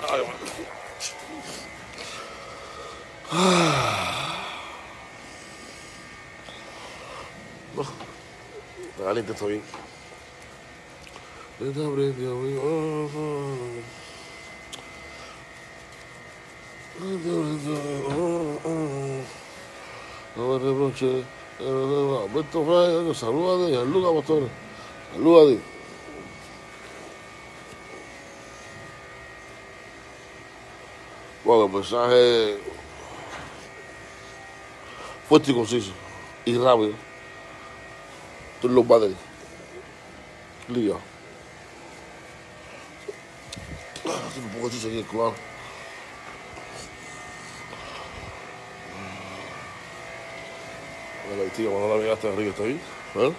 Ay, no, está caliente, está bien. No me reproche. Alberto Fray, salúdate, Gianluca Pastor. Salúdate. Bueno, el mensaje fuerte y conciso. Y rápido. Tú los padres. Liga. Un poco de seguir, claro. La tía, cuando la miraste arriba, ¿está bien? ¿Eh?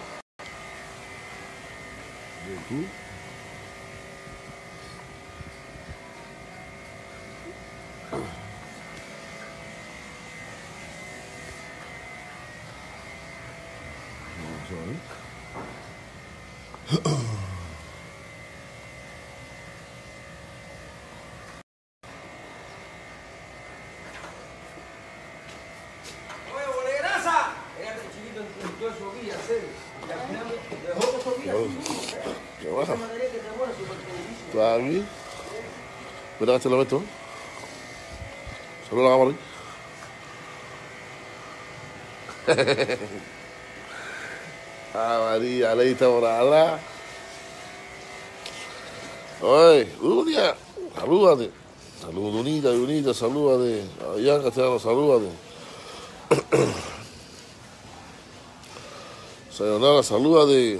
¿Y tú? Vamos a ver. ¿Qué pasa? ¿Está bien? Mira, este lo meto. Saluda a la cámara. Ah, María, leíste por allá. Oye, Lunia, salúdate. Saludos, Unita, salúdate. Allá, Castellano, salúdate. Sayonara, salúdate.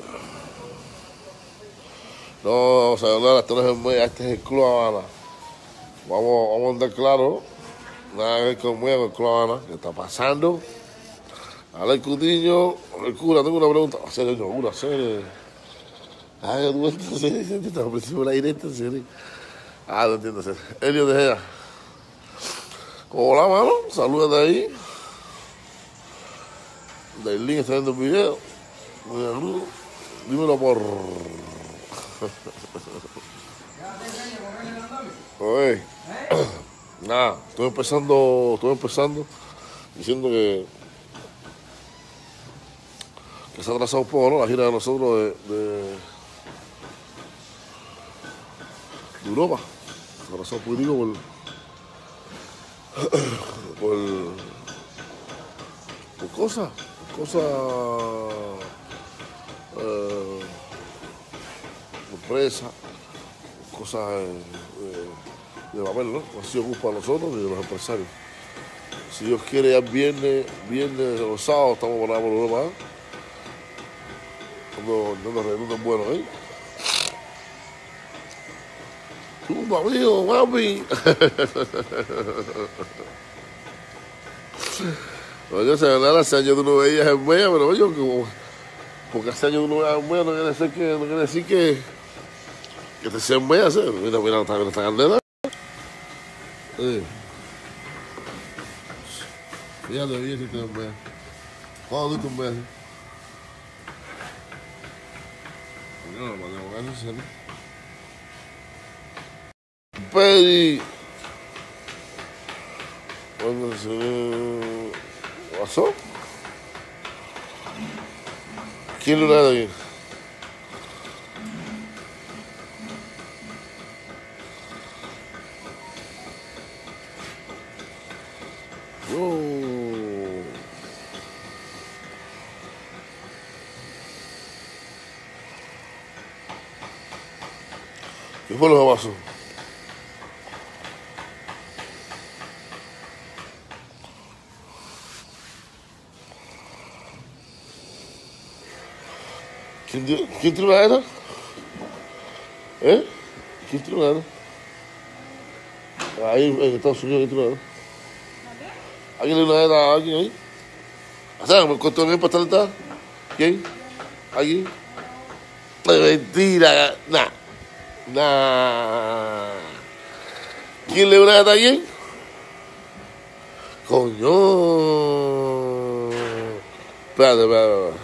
No, Sayonara, esto no es el Muelle, este es el Club Habana. Vamos a andar claro. Nada que ver con el Muelle, con el Club Habana. ¿Qué está pasando? Alex Cutiño, el cura, tengo una pregunta. Hacer yo, una serie. Ah, tú estás serie, te estás ofreciendo la directa, en serio. Ah, no entiendo, serio. Elio de Gea. Hola, mano, salúdate ahí. Del link está viendo el video. Dímelo por. Oye, nada, estoy empezando diciendo que se ha atrasado un poco, ¿no? La gira de nosotros de Europa. Se ha atrasado un poquitico por cosas, sorpresas, cosas de papel, ¿no? No ha sido culpa de nosotros ni de los empresarios. Si Dios quiere, ya viernes o sábado estamos por allá por Europa, ¿eh? Dando reunión bueno, ¿eh? Tumba, amigo, mami. Oye, se verdad, hace años tú no veías en Mea, pero oye, porque hace años tú no veías en Mea, no quiere decir que te sea en Mea, ¿sabes? Mira esta candela. Fíjate bien si te en Mea. ¿Cuándo tú en Mea? No, no, no, no, no. Peri. ¿Cuándo se pasó? ¿Quién lo da aquí? ¿Qué fue lo que pasó? ¿Quién tiene una era? ¿Eh? ¿Quién tiene una era? Ahí en Estados Unidos, ¿quién tiene una era? ¿Alguien le una era a alguien ahí? O sea, ¿me contó bien para estar? ¿Quién? ¿Alguien? Mentira, nah. ¿Quién le una a alguien? Coño. Espérate.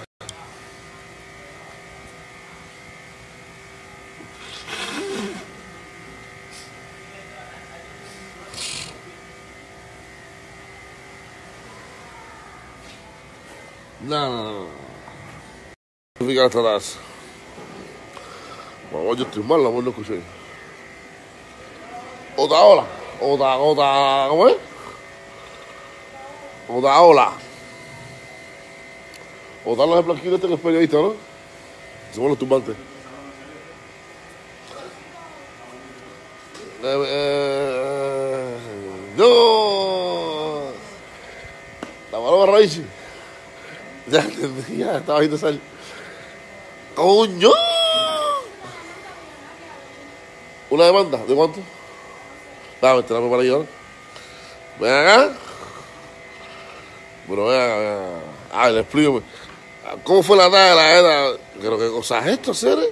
No, no, no. Significa esta taza. Bueno, yo estoy mal, amor, no escuché. Otra ola. ¿Cómo es? Otra ola. Otra ola de Blanquito este que es periodista, ¿no? Somos los tumbantes. No. La paloma raíz. Ya entendí, ya estaba viendo sal. ¡Coño! ¿Una demanda? ¿De cuánto? Dame, te la preparo yo. Ven acá. Bueno, ven acá, ven acá. Ah, le explico. ¿Cómo fue la tarde? Creo que cosas esto, Cere.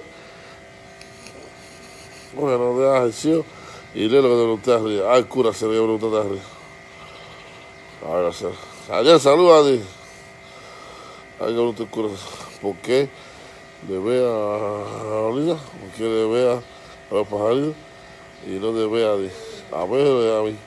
Bueno, te das el cielo. Y lee lo que te pregunté arriba. Ah, el cura se le preguntaste arriba. A ver, hacer. Ayer saluda a ti. Hay que preguntar el cura. ¿Por qué le ve a Lolita? ¿Por qué le ve a los pajaritos? Y no te ve a ti. A Pedro y a mí.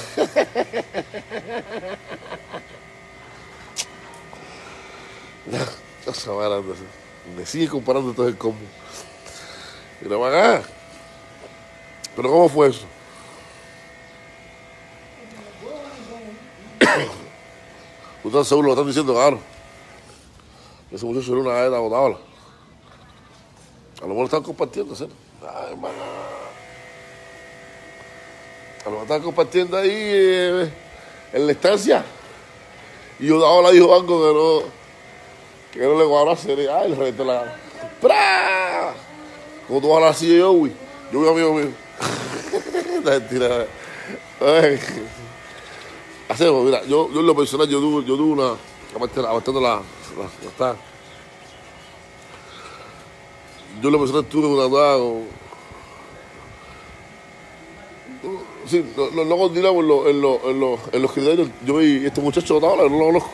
Cosa más grande. Me sigue comparando todo el combo. Y no me hagas. ¿Pero cómo fue eso? ¿Ustedes seguro lo están diciendo, claro? Ese muchacho era una galleta botada. A lo mejor lo están compartiendo, ¿sí? Ay, hermano. A lo mejor están compartiendo ahí en la estancia. Y yo daba la dijo banco que no le cuadró a hacer. Ay, le reventó la gana. ¡Pra! Como tú vas a la silla yo, güey. Yo voy amigo mío. Mentira. Hacemos, mira, yo en lo personal, yo tuve una. Aguantando está. Yo en lo personal tuve una duda con. Sí, no continuamos en los criterios. Yo vi estos muchachos no lo conozco.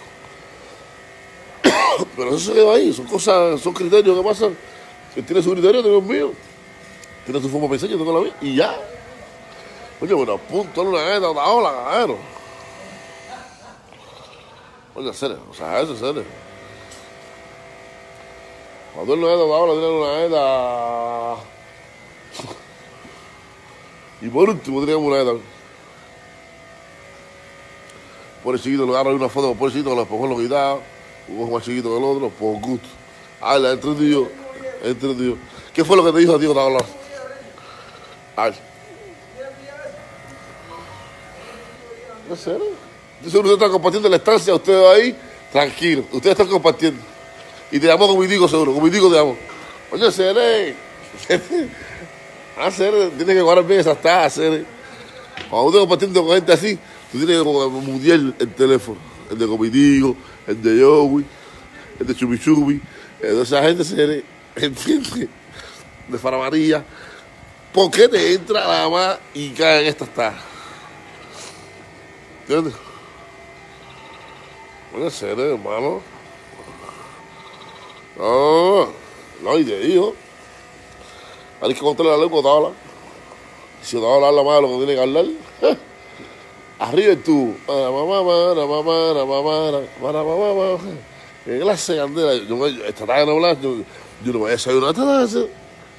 Pero eso se quedó ahí, son cosas, son criterios que pasan. Él tiene su criterio, tengo el mío. Tiene su forma de pensar, yo tengo la mía. Y ya. Oye, bueno, apunto una galleta, otra ola, cabrón. Oye, serio, o sea, eso es serio. Cuando él no es otra ola, tiene una galleta. Y por último teníamos una galleta. Por el chiquito, le agarro una foto por el chiquito, los esponjones lo quitaba. Un ojo más chiquito que el otro, por gusto. Ah, la entendido. ¿Qué fue lo que te dijo a ti cuando hablar? Ay. ¿En serio? Yo seguro que usted está compartiendo la estancia, ustedes ahí, tranquilo. Ustedes están compartiendo. Y te llamo comitico seguro, comitico te llamo. Oye, Cere. Cere, tienes que guardar bien esas tazas, Cere. Cuando usted compartiendo con gente así, tú tienes que mundiar el teléfono. El de comitico, el de Joey, el de Chubichubi. Esa gente se entiende de Faramarilla. ¿Por qué te entra la más y cae en estas tazas? ¿Entiendes? Puede ser, hermano. No, y te digo. Hay que contarle la lengua a Tabla. Si te va a hablar la madre lo que tiene que hablar. Arriba tú. ¿Qué clase de candela? Esta tarde no hablas, yo no voy a desayunar esta tarde.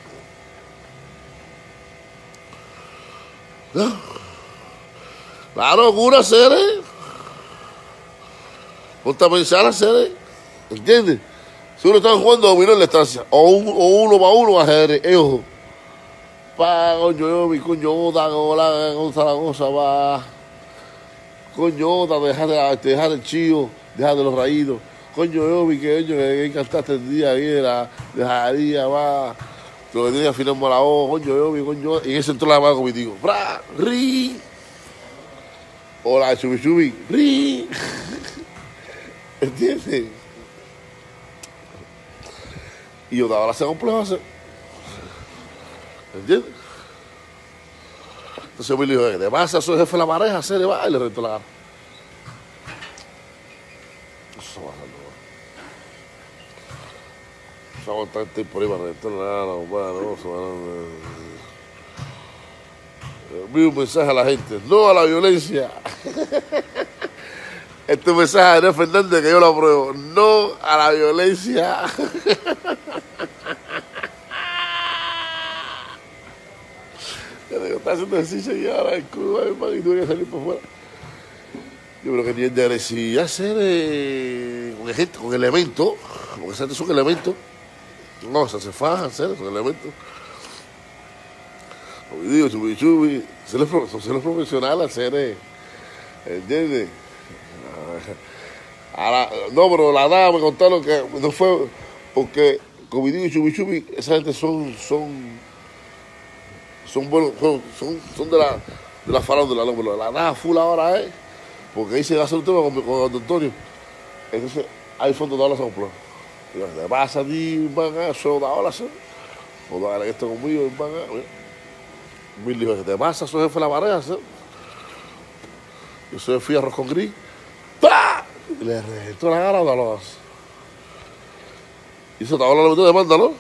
La locura, Cere. Ponte a pensar, Cere. ¿Entiendes? Si uno está jugando dominó en la estancia, o uno para uno ajedrez, ojo. Pa, coño, yo, mi coño, otra cosa, va. Coño, otra, dejar el chío, dejar de los rayitos. Coño, yo, mi que cantaste el día ayer, dejaría, va. Lo que tenía que afinarme la voz, coño, yo, mi coño. Y en ese entró la mano conmigo. Bra, ri. Hola, chubi, ri. ¿Entiendes? Y yo daba la segunda compleja. ¿Entiendes? Entonces me dijo, ¿qué pasa? Soy jefe de la pareja, se le va y le rentó la gana. Eso va a ser no. Eso va a estar por ahí para rentar la gana, bueno, se van a... Envío un mensaje a la gente, no a la violencia. Este mensaje de Ariel Fernández que yo lo apruebo. No a la violencia. Está haciendo ejercicio y ahora el Cuba, hermano, y tuve que salir por fuera. Yo creo que tiene de agresividad ser con elementos, porque estos son elementos. No, se fajan, hacer son elementos. Como digo, chubi, se los profesionales hacer, ¿entiendes? Ahora, no, pero la nada me contaron que no fue porque, como digo, chubi, esa gente son buenos, son de la farándula, no, pero la nada full ahora porque ahí se va a hacer un tema con Don Antonio. Entonces, hay fondos de olas a comprar. Te vas a ti, van a, solo da olas, o dale que esto conmigo, van a, mil dijo que te pasa, soy jefe de la pareja, ¿sí? Yo soy el fierro con gris, ¡pah! Y le reventó la cara a Dalos. Y eso Dalos le metió demanda, ¿no?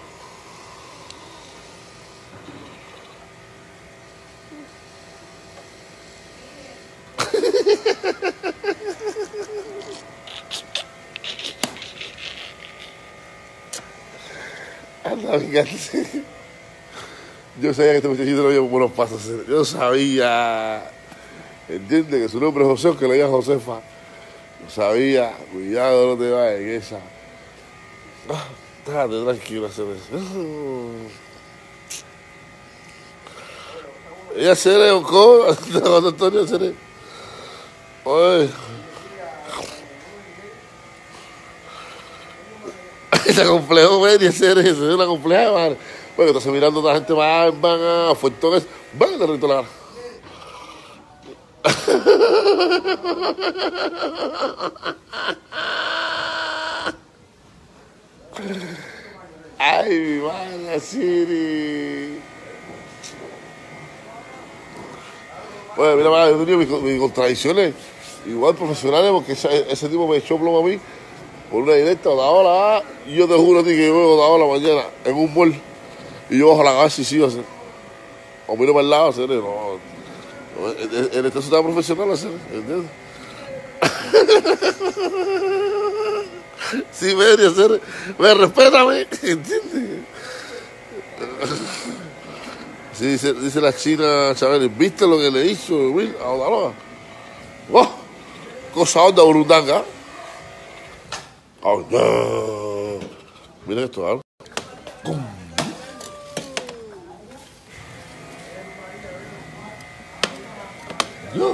Anda, fíjate. Yo sabía que este muchachito no había buenos pasos. Yo sabía, entiende que su nombre es José, que le diga Josefa. Yo sabía, cuidado, no te vayas en esa. Déjate tranquilo hacer eso. Ella se le buscó, cuando Antonio se le. Oye. Ese complejo, ven, y hacer eso, es una compleja, madre. Bueno, entonces mirando a otra gente van a fuertones, van a le rito la cara. Ay, mi madre, Siri. Bueno, mira, madre, yo tenía mis contradicciones, igual profesionales, porque ese tipo me echó plomo a mí por una directa, o la hora, y yo te juro a ti que yo veo la hora mañana en un mall, y yo bajo la cabeza y sigo así. O miro para el lado, hacer, no. En este está profesional, hacer, ¿entiendes? Sí, ven, hacer, ven, respétame, ¿entiendes? Sí, dice la china, Chabeli, ¿viste lo que le hizo Will a Odaloa? ¡Oh! Cosa onda burundanga. Oh, no. Mira esto, ¿ah? Yo.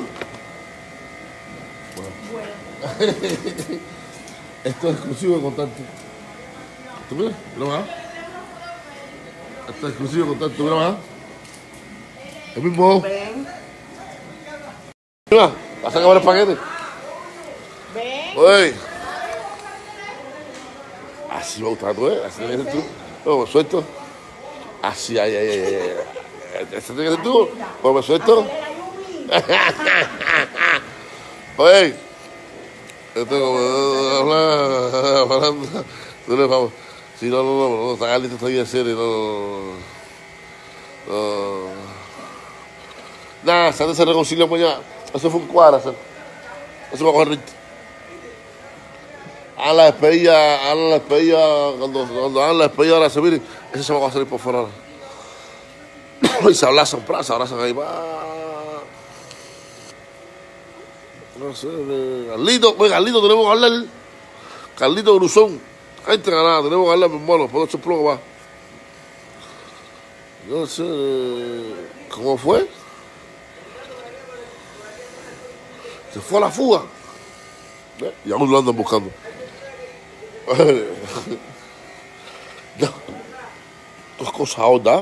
Bueno. Esto es exclusivo de contacto. ¿Tú mira? Mira más. Esto es exclusivo de contacto. Mira más. El mismo. Ven, Mira, vas a acabar el paquete. ven. Oye. Así me gusta tú, ¿eh? Así tienes que ser tú. No, me suelto. Así, ay. Así tienes que ser tú. Pues me suelto. Oye. Yo tengo hablando. No le vamos. Si no, está listo, estoy en serio, no. Nada, se reconcilia mañana. Eso fue un cuadro, eso va a coger ritmo. Hagan la despedida, cuando hagan la despedida de la Sevilla, ese se va a salir por fuera. Y se abrazan ahí, va. No sé, Carlito, tenemos que hablar. Carlito Gruzón, gente ganada, tenemos que hablar, mi hermano, por 8 plugos más. No sé, ¿cómo fue? Se fue a la fuga. Y aún lo andan buscando. Ya. Dos cosas ahora.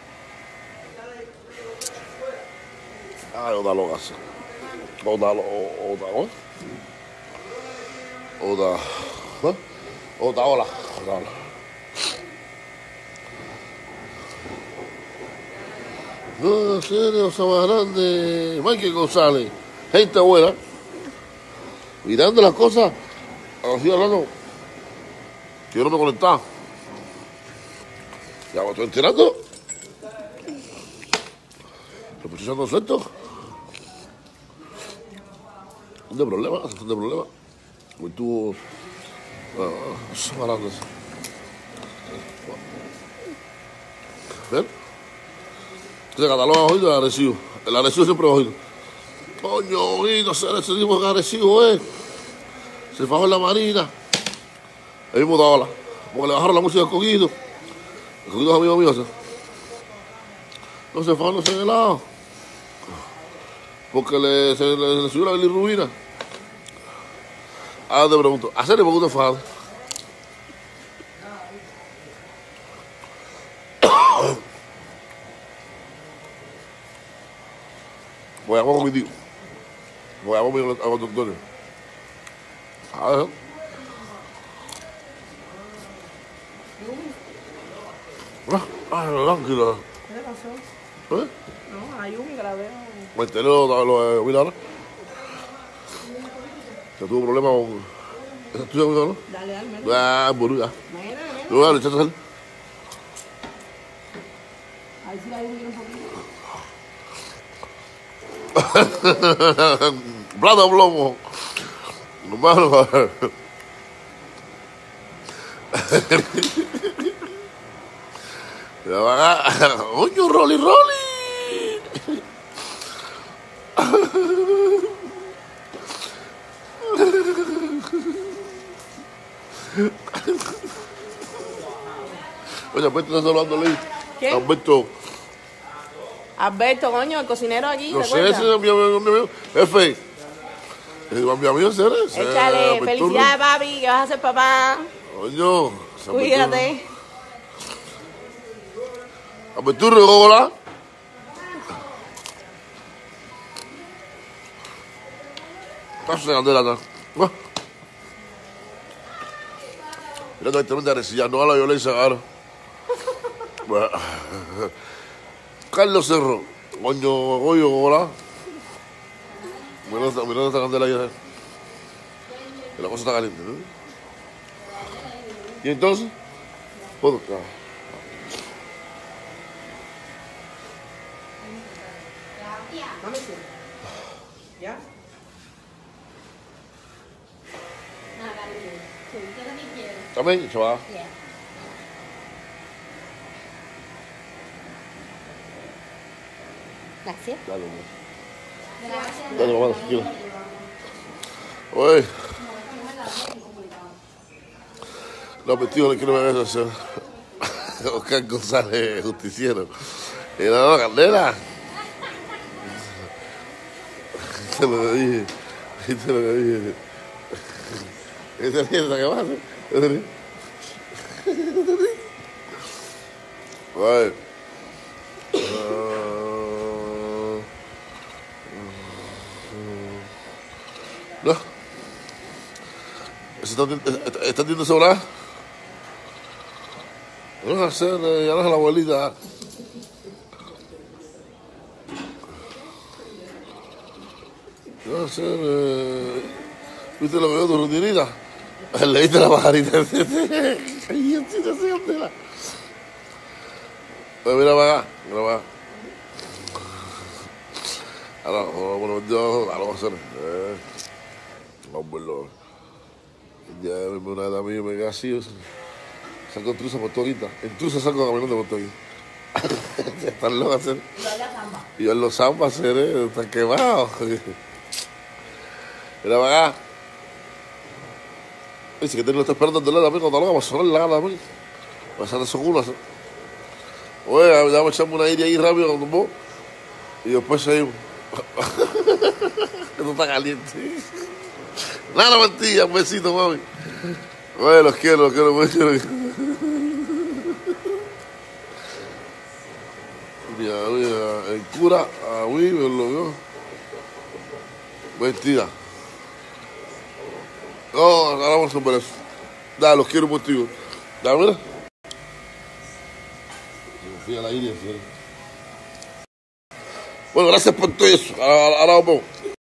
Ay, oda lo hace. Oda. Hola. No, serio, más grande. Michael González. Gente buena. Mirando las cosas. Así hablando. Que yo no me conectaba. Ya me estoy enterando. Los muchachos no sueltos. ¿Dónde problema? Hoy tuvo... Agarrándose. ¿Ven? Se cataloga oído el Arecibo. El Arecibo siempre es oído. Coño, oído, ese tipo de Arecibo, se fajó en la marina. El mismo Taola. Porque le bajaron la música al Coquito. El Coquito es amigo mío, ¿sí? No se fajó, no se en el lado. Porque le subió la bilirrubina. Ahora te pregunto, ¿hacer por qué te fajas? Voy a llamar con mi tío. Voy a llamar a mi doctor. A ver. Tranquilo. ¿Qué le pasó? ¿Eh? No, hay un que la veo. Me enteré lo de Mirar. Que tuvo problemas con... ¿Esa es tuya, no? Dale, dale, Boluda. mira. No, dale, chacha, sal. A ver si la ayuda un poquito. Plata plomo. Hermano, ya van a... ¡Oño, Rolly! Oye, Alberto está hablando, Ley. ¿Quién? Alberto, coño, el cocinero aquí. No ¿te sé, acuerdas? ese es mi amigo. Jefe. Mi amigo, ¿sabes? Échale, felicidades, papi, que vas a ser papá. Coño. Cuídate. Apertura, hola. Paso de candela, ¿no? Mira que hay tremenda heresía, no a la violencia, ahora. Carlos Cerro, coño, hola. Mira esta candela ahí, que la cosa está caliente, ¿no? ¿Y entonces? ¿Puedo? ¿Ya? También, chaval. Gracias. Dale, dale, mamá, tranquila. Oye. No, pues tío, no quiero ver eso, señor. Oscar González, justiciero. Y no, Candela. Viste lo que dije. Viste lo que dije. ¿Esa es la que pasa? Oye. No. ¿Está viendo sobrar? Vamos a hacer, ya no es la abuelita. Vamos a hacer, ¿viste lo que veo tu rutinita? Leíste la pajarita. Ay, yo sí, no sé dónde la... Pues mira para acá, Ahora, bueno, yo, algo a hacer. Vamos a verlo. Ya una edad mía me queda así, saco intrusa por toquita. Intrusa saco caminando por toquita. Están locos a hacer. Y yo en los zambas hacer, están quemados. Mira para acá. Dice que te lo está esperando el dolor también cuando lo vamos a sonar la gana también. Va a ser de su culo. Oye, ya vamos a echarme una aire ahí rápido con vos. Y después seguimos. Esto está caliente. Nada, mentira, un besito, mami. Oye, los quiero mucho. Mira, el cura, a mí me lo vio. Mentira. No, ahora vamos a ver eso. Dale, los quiero mucho. Dale, mira. Fui a la Iria, bueno, gracias por todo eso. Ahora vamos.